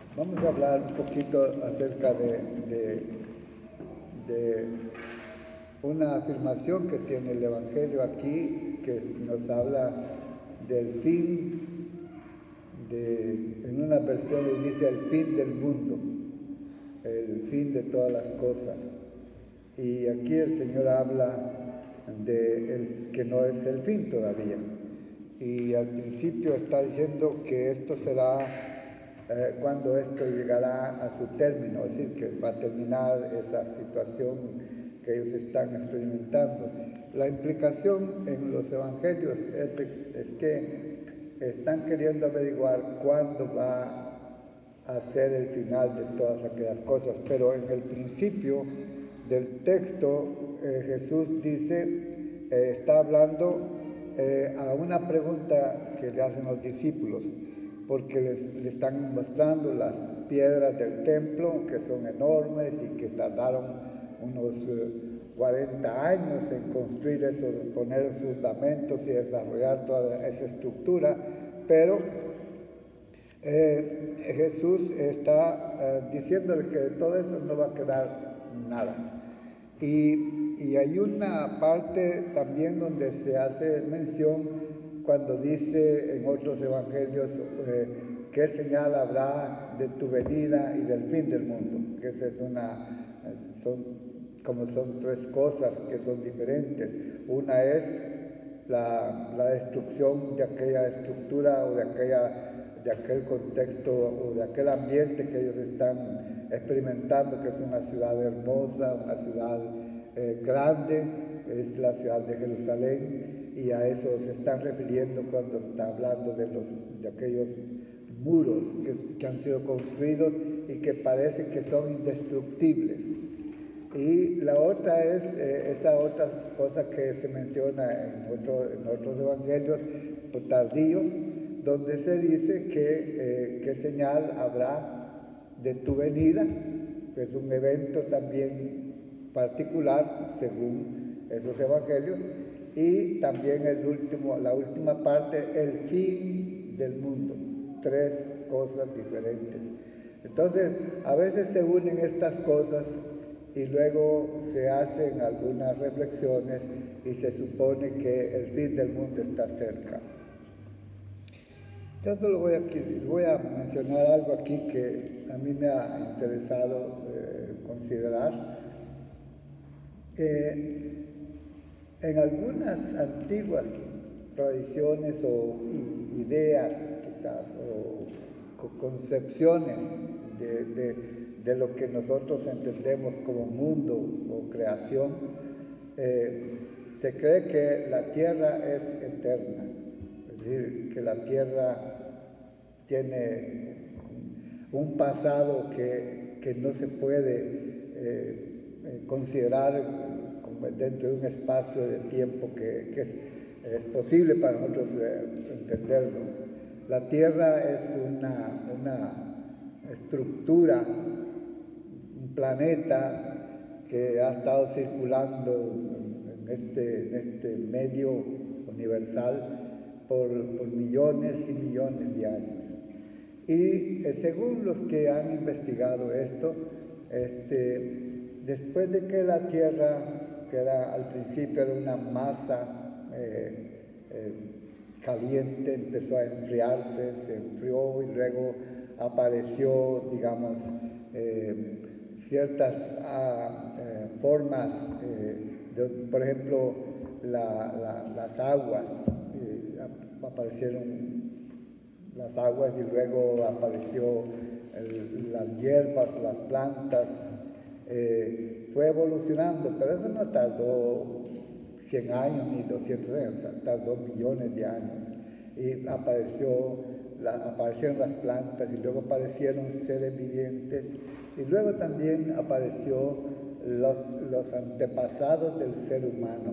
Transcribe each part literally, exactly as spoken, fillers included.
Vamos a hablar un poquito acerca de, de, de una afirmación que tiene el Evangelio aquí, que nos habla del fin, de, en una versión dice el fin del mundo, el fin de todas las cosas. Y aquí el Señor habla de el, que no es el fin todavía. Y al principio está diciendo que esto será eh, cuando esto llegará a su término, es decir, que va a terminar esa situación que ellos están experimentando. La implicación en los evangelios es, es que están queriendo averiguar cuándo va a ser el final de todas aquellas cosas, pero en el principio del texto eh, Jesús dice, eh, está hablando eh, a una pregunta que le hacen los discípulos, porque les, les están mostrando las piedras del templo, que son enormes y que tardaron unos eh, cuarenta años en construir eso, poner sus fundamentos y desarrollar toda esa estructura, pero eh, Jesús está eh, diciéndole que de todo eso no va a quedar nada. Y, y hay una parte también donde se hace mención cuando dice en otros evangelios eh, qué señal habrá de tu venida y del fin del mundo, que esa es una, son, como son tres cosas que son diferentes. Una es la, la destrucción de aquella estructura o de, aquella, de aquel contexto o de aquel ambiente que ellos están experimentando, que es una ciudad hermosa, una ciudad eh, grande, es la ciudad de Jerusalén, y a eso se están refiriendo cuando está hablando de, los, de aquellos muros que, que han sido construidos y que parece que son indestructibles. Y la otra es eh, esa otra cosa que se menciona en, otro, en otros evangelios tardíos, donde se dice que eh, qué señal habrá de tu venida, que es un evento también particular según esos evangelios, y también el último, la última parte, el fin del mundo, tres cosas diferentes. Entonces, a veces se unen estas cosas y luego se hacen algunas reflexiones y se supone que el fin del mundo está cerca. Yo solo voy a, voy a mencionar algo aquí que a mí me ha interesado eh, considerar. Eh, en algunas antiguas tradiciones o ideas, quizás, o concepciones de, de, de lo que nosotros entendemos como mundo o creación, eh, se cree que la tierra es eterna, es decir, que la tierra tiene un pasado que, que no se puede eh, considerar dentro de un espacio de tiempo que, que es, es posible para nosotros eh, entenderlo. La Tierra es una, una estructura, un planeta que ha estado circulando en este, en este medio universal por, por millones y millones de años. Y eh, según los que han investigado esto, este, después de que la Tierra, que era, al principio era una masa eh, eh, caliente, empezó a enfriarse, se enfrió y luego apareció, digamos, eh, ciertas ah, eh, formas, eh, de, por ejemplo, la, la, las aguas, eh, aparecieron las aguas y luego apareció el, las hierbas, las plantas, eh, fue evolucionando, pero eso no tardó cien años ni doscientos años, o sea, tardó millones de años. Y apareció, la, aparecieron las plantas y luego aparecieron seres vivientes y luego también apareció los, los antepasados del ser humano.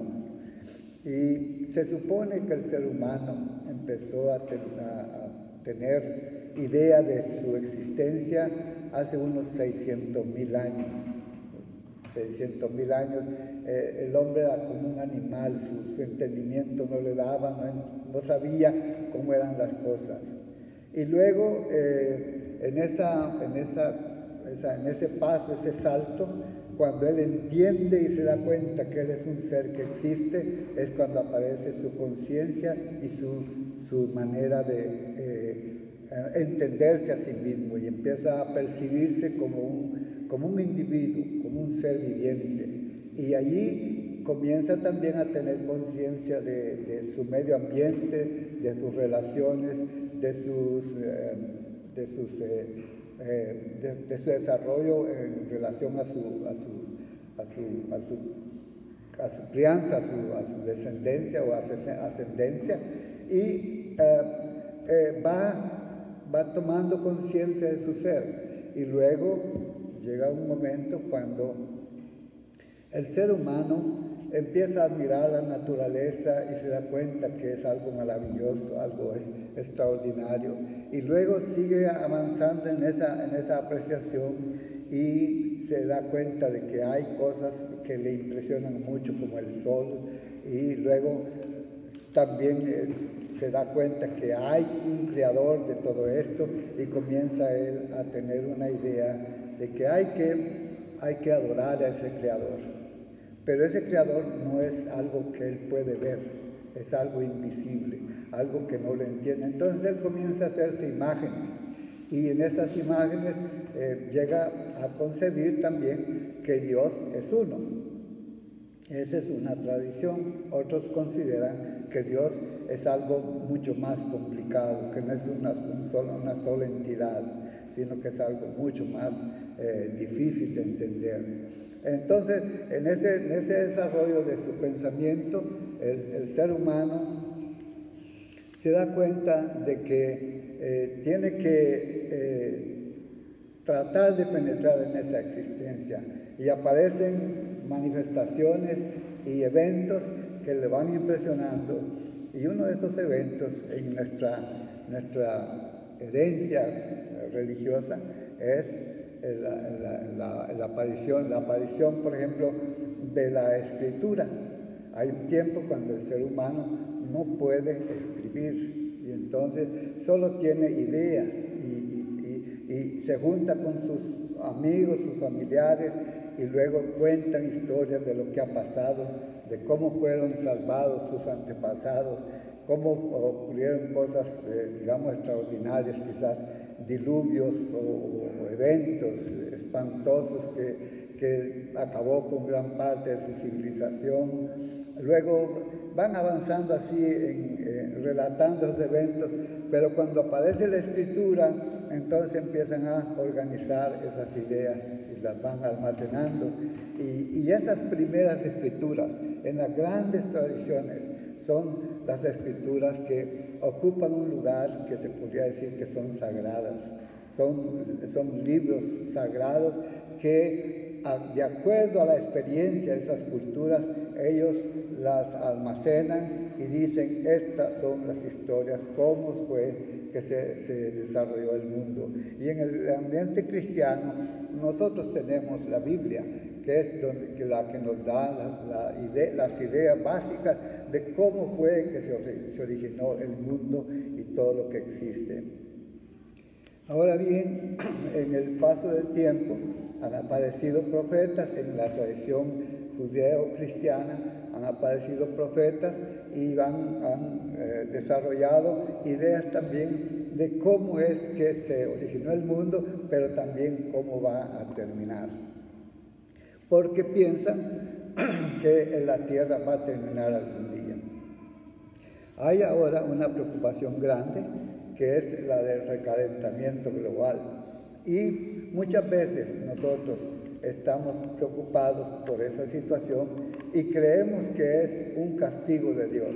Y se supone que el ser humano empezó a, ten, a, a tener idea de su existencia hace unos seiscientos mil años. seiscientos mil años, eh, el hombre era como un animal, su, su entendimiento no le daba, no, no sabía cómo eran las cosas. Y luego, eh, en, esa, en, esa, esa, en ese paso, ese salto, cuando él entiende y se da cuenta que él es un ser que existe, es cuando aparece su conciencia y su, su manera de eh, entenderse a sí mismo, y empieza a percibirse como un, como un individuo, como un ser viviente. Y allí comienza también a tener conciencia de, de su medio ambiente, de sus relaciones, de, sus, eh, de, sus, eh, eh, de, de su desarrollo en relación a su, a su, a su, a su, a su crianza, a su, a su descendencia o ascendencia, y eh, eh, va, va tomando conciencia de su ser. Y luego llega un momento cuando el ser humano empieza a admirar la naturaleza y se da cuenta que es algo maravilloso, algo extraordinario, y luego sigue avanzando en esa, en esa apreciación y se da cuenta de que hay cosas que le impresionan mucho, como el sol, y luego también eh, se da cuenta que hay un creador de todo esto, y comienza él a tener una idea de que hay que, hay que adorar a ese creador. Pero ese creador no es algo que él puede ver, es algo invisible, algo que no lo entiende. Entonces él comienza a hacerse imágenes, y en esas imágenes eh, llega a concebir también que Dios es uno. Esa es una tradición. Otros consideran que Dios es algo mucho más complicado, que no es una, un solo, una sola entidad, sino que es algo mucho más eh, difícil de entender. Entonces, en ese, en ese desarrollo de su pensamiento, el, el ser humano se da cuenta de que eh, tiene que eh, tratar de penetrar en esa existencia, y aparecen manifestaciones y eventos que le van impresionando, y uno de esos eventos en nuestra, nuestra herencia religiosa es La, la, la, la, aparición, la aparición, por ejemplo, de la escritura. Hay un tiempo cuando el ser humano no puede escribir, y entonces solo tiene ideas, y, y, y, y se junta con sus amigos, sus familiares, y luego cuentan historias de lo que ha pasado, de cómo fueron salvados sus antepasados, cómo ocurrieron cosas, eh, digamos, extraordinarias, quizás diluvios o, o eventos espantosos que, que acabó con gran parte de su civilización. Luego van avanzando así, en, eh, relatando esos eventos, pero cuando aparece la escritura, entonces empiezan a organizar esas ideas y las van almacenando. Y, y esas primeras escrituras, en las grandes tradiciones, son las escrituras que ocupan un lugar que se podría decir que son sagradas. Son, son libros sagrados que, de acuerdo a la experiencia de esas culturas, ellos las almacenan y dicen: estas son las historias, cómo fue que se, se desarrolló el mundo. Y en el ambiente cristiano nosotros tenemos la Biblia, que es donde, que la que nos da la, la idea, las ideas básicas de cómo fue que se, se originó el mundo y todo lo que existe. Ahora bien, en el paso del tiempo han aparecido profetas en la tradición judeo-cristiana, han aparecido profetas y han, han eh, desarrollado ideas también de cómo es que se originó el mundo, pero también cómo va a terminar. Porque piensan que la Tierra va a terminar algún día. Hay ahora una preocupación grande, que es la del recalentamiento global. Y muchas veces nosotros estamos preocupados por esa situación y creemos que es un castigo de Dios.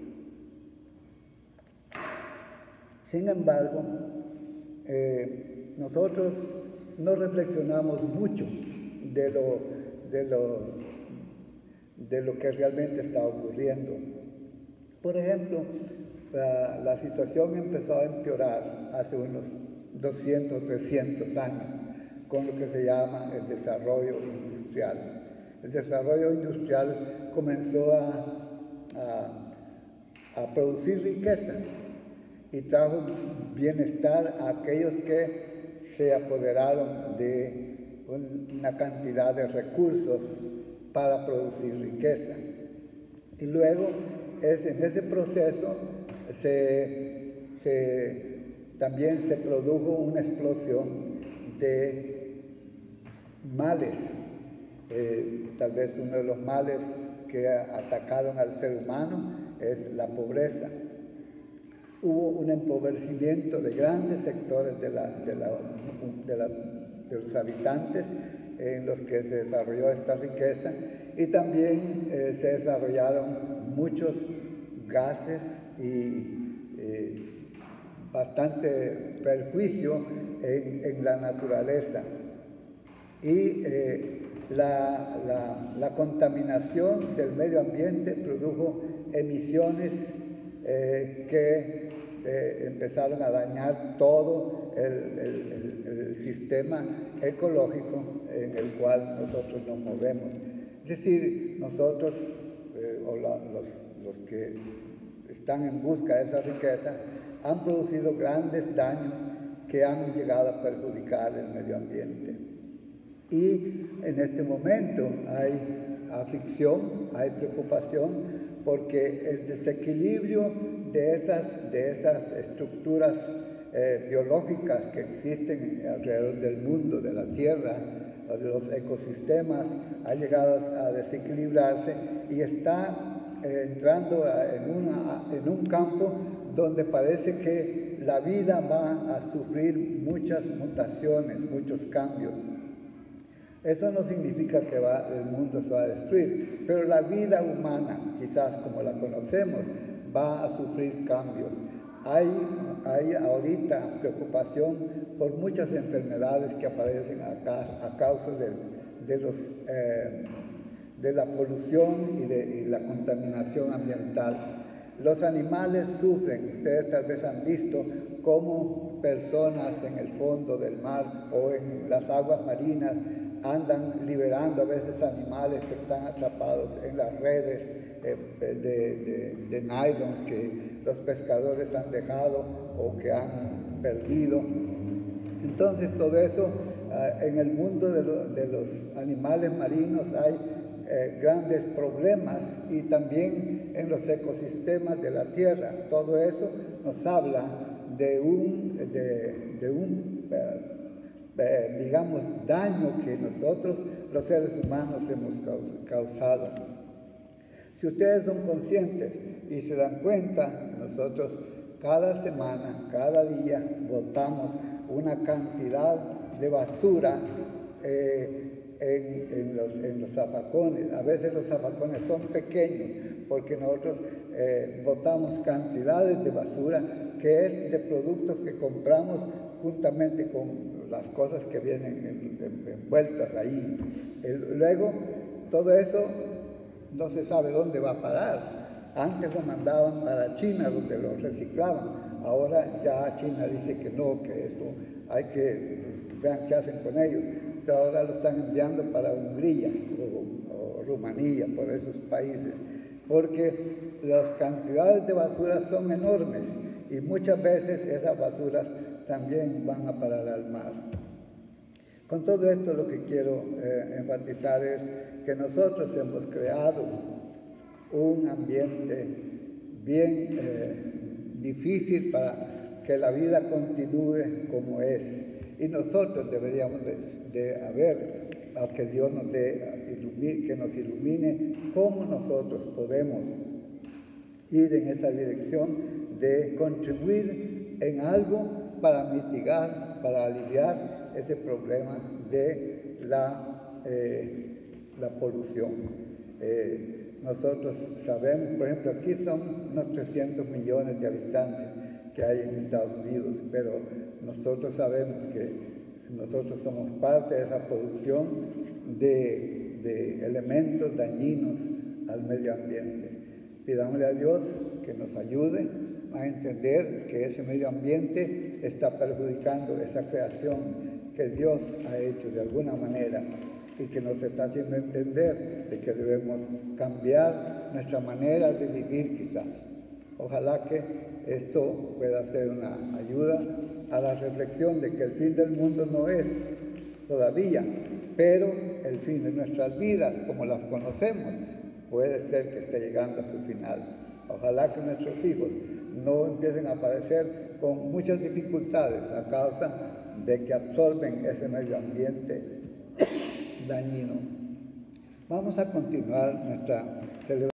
Sin embargo, eh, nosotros no reflexionamos mucho de lo, de, lo, de lo que realmente está ocurriendo. Por ejemplo, la, la situación empezó a empeorar hace unos doscientos, trescientos años con lo que se llama el desarrollo industrial. El desarrollo industrial comenzó a, a, a producir riqueza, y, y trajo bienestar a aquellos que se apoderaron de una cantidad de recursos para producir riqueza. Y luego es, en ese proceso se, se, también se produjo una explosión de males. Eh, tal vez uno de los males que atacaron al ser humano es la pobreza. Hubo un empobrecimiento de grandes sectores de, la, de, la, de, la, de los habitantes en los que se desarrolló esta riqueza, y también eh, se desarrollaron muchos gases y eh, bastante perjuicio en, en la naturaleza. Y eh, la, la, la contaminación del medio ambiente produjo emisiones eh, que eh, empezaron a dañar todo el, el, el, el sistema ecológico en el cual nosotros nos movemos. Es decir, nosotros, eh, o la, los, los que están en busca de esa riqueza, han producido grandes daños que han llegado a perjudicar el medio ambiente. Y en este momento hay aflicción, hay preocupación, porque el desequilibrio de esas, de esas estructuras eh, biológicas que existen alrededor del mundo, de la Tierra, de los ecosistemas, ha llegado a desequilibrarse y está eh, entrando a, en, una, en un campo donde parece que la vida va a sufrir muchas mutaciones, muchos cambios. Eso no significa que va, el mundo se va a destruir, pero la vida humana, quizás como la conocemos, va a sufrir cambios. Hay, hay ahorita preocupación por muchas enfermedades que aparecen acá a causa de, de, los, eh, de la polución y de y la contaminación ambiental. Los animales sufren. Ustedes tal vez han visto cómo personas en el fondo del mar o en las aguas marinas andan liberando a veces animales que están atrapados en las redes eh, de, de, de nylon que los pescadores han dejado o que han perdido. Entonces todo eso, eh, en el mundo de, lo, de los animales marinos hay eh, grandes problemas, y también en los ecosistemas de la tierra. Todo eso nos habla de un, de, de un eh, Eh, digamos, daño que nosotros, los seres humanos, hemos causado. Si ustedes son conscientes y se dan cuenta, nosotros cada semana, cada día, botamos una cantidad de basura eh, en, en, los, en los zafacones. A veces los zafacones son pequeños porque nosotros eh, botamos cantidades de basura que es de productos que compramos juntamente con las cosas que vienen envueltas ahí. El, luego, todo eso no se sabe dónde va a parar. Antes lo mandaban para China, donde lo reciclaban. Ahora ya China dice que no, que eso hay que, pues, vean qué hacen con ellos. Entonces, ahora lo están enviando para Hungría o, o Rumanía, por esos países, porque las cantidades de basura son enormes y muchas veces esas basuras también van a parar al mar. Con todo esto lo que quiero eh, enfatizar es que nosotros hemos creado un ambiente bien eh, difícil para que la vida continúe como es, y nosotros deberíamos de, de haber a que Dios nos dé, que nos ilumine cómo nosotros podemos ir en esa dirección de contribuir en algo para mitigar, para aliviar ese problema de la, eh, la polución. Eh, nosotros sabemos, por ejemplo, aquí son unos trescientos millones de habitantes que hay en Estados Unidos, pero nosotros sabemos que nosotros somos parte de esa producción de, de elementos dañinos al medio ambiente. Pidámosle a Dios que nos ayude a entender que ese medio ambiente está perjudicando esa creación que Dios ha hecho de alguna manera, y que nos está haciendo entender de que debemos cambiar nuestra manera de vivir quizás. Ojalá que esto pueda ser una ayuda a la reflexión de que el fin del mundo no es todavía, pero el fin de nuestras vidas, como las conocemos, puede ser que esté llegando a su final. Ojalá que nuestros hijos no empiecen a aparecer con muchas dificultades a causa de que absorben ese medio ambiente dañino. Vamos a continuar nuestra celebración.